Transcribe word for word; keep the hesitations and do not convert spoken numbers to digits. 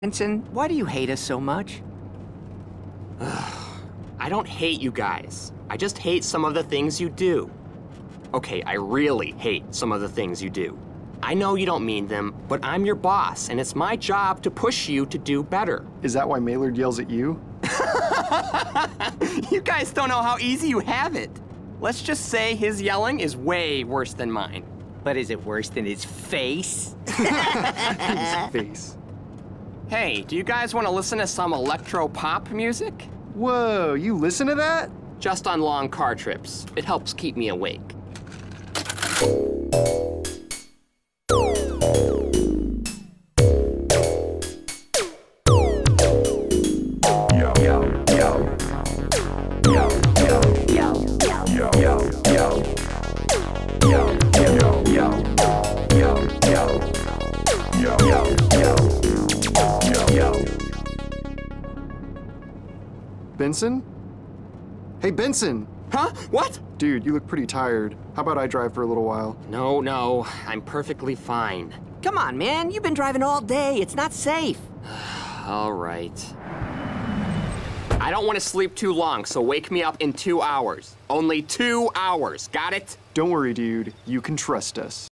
Benson, why do you hate us so much? I don't hate you guys. I just hate some of the things you do. Okay, I really hate some of the things you do. I know you don't mean them, but I'm your boss, and it's my job to push you to do better. Is that why Maylard yells at you? You guys don't know how easy you have it. Let's just say his yelling is way worse than mine. But is it worse than his face? His face. Hey, do you guys want to listen to some electro-pop music? Whoa, you listen to that? Just on long car trips. It helps keep me awake. Benson? Hey, Benson! Huh? What? Dude, you look pretty tired. How about I drive for a little while? No, no, I'm perfectly fine. Come on, man, you've been driving all day. It's not safe. All right. I don't want to sleep too long, so wake me up in two hours. Only two hours, got it? Don't worry, dude. You can trust us.